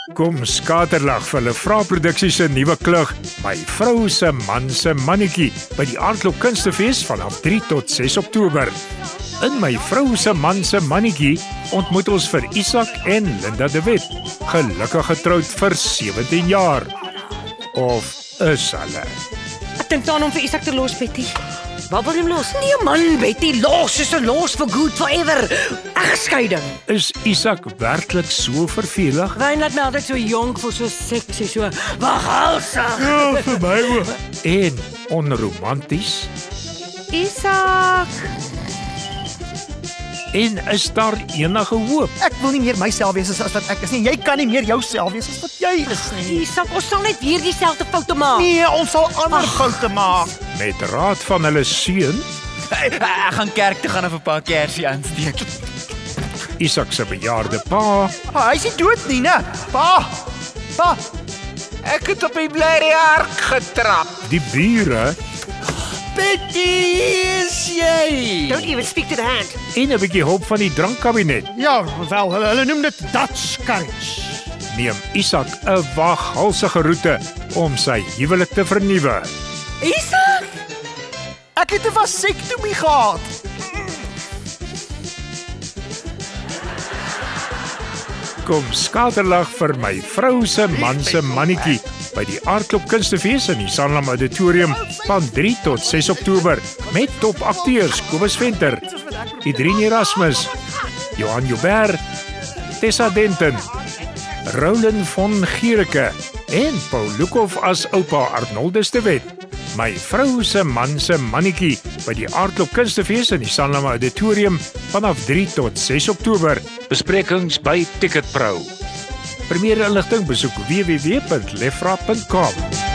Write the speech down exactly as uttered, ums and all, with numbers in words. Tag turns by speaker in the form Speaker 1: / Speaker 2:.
Speaker 1: Kom skaterlag vir hulle Vra-produksie se nuwe klug, My vrou se man se mannetjie, by die Aardklop Kunstefees vanaf drie tot ses Oktober. In My vrou se man se mannetjie ontmoet ons vir Isak en Linda de Wet, gelukkig getroud vir sewentien jaar. Of is hulle?
Speaker 2: Ek dink aan om vir Isak te los, Betty.
Speaker 3: Wat wil jy hom los?
Speaker 2: Nee man, Betty, los is 'n los for good forever. Egskeiding.
Speaker 1: Is Isak werklik so vervelig?
Speaker 2: Wyn laat my altyd so jonk vir so sexy, so waghalsig.
Speaker 1: Ja, vir my ook. En onromanties?
Speaker 2: Isak.
Speaker 1: En is daar enige hoop?
Speaker 4: Ek wil nie meer myself wees as wat ek is nie. Jy kan nie meer jouself wees as wat jy is nie.
Speaker 2: Isak, ons sal net weer dieselfde foute maak.
Speaker 4: Nee, ons sal ander foute maak.
Speaker 1: Met raad van hulle seun,
Speaker 3: Ek gaan kerk toe gaan of 'n paar kersie aansteek.
Speaker 1: Isak se bejaarde pa,
Speaker 4: Ah, hy is nie dood nie, né? Pa. Pa.
Speaker 3: Ek het op die blerrie hark getrap.
Speaker 1: die bure
Speaker 3: Betty, is jy?
Speaker 2: Don't even speak to the hand.
Speaker 1: en 'n bietjie hulp van die drankkabinet,
Speaker 4: Ja, wel, hulle, hulle noem dit Dutch courage.
Speaker 1: neem Isak 'n waghalsige roete om sy huwelik te vernuwe.
Speaker 2: Isak?
Speaker 4: Ek het 'n vasektomie gehad.
Speaker 1: Kom skaterlag vir My vrou se man se mannetjie by die Aardklop Kunstefees in die Sanlam Auditorium van drie tot ses Oktober met topakteurs Kobus Venter, Idrien Erasmus, Johan Joubert, Tessa Denton, Roland von Giereke en Paul Lukhof as oupa Arnoldus de Wet. My vrou se man se mannetjie by die Aardklop Kunstefees in die Sanlam Auditorium vanaf drie tot ses Oktober. Besprekings by Ticketpro. Vir meer inligting besoek w w w punt lefra punt com.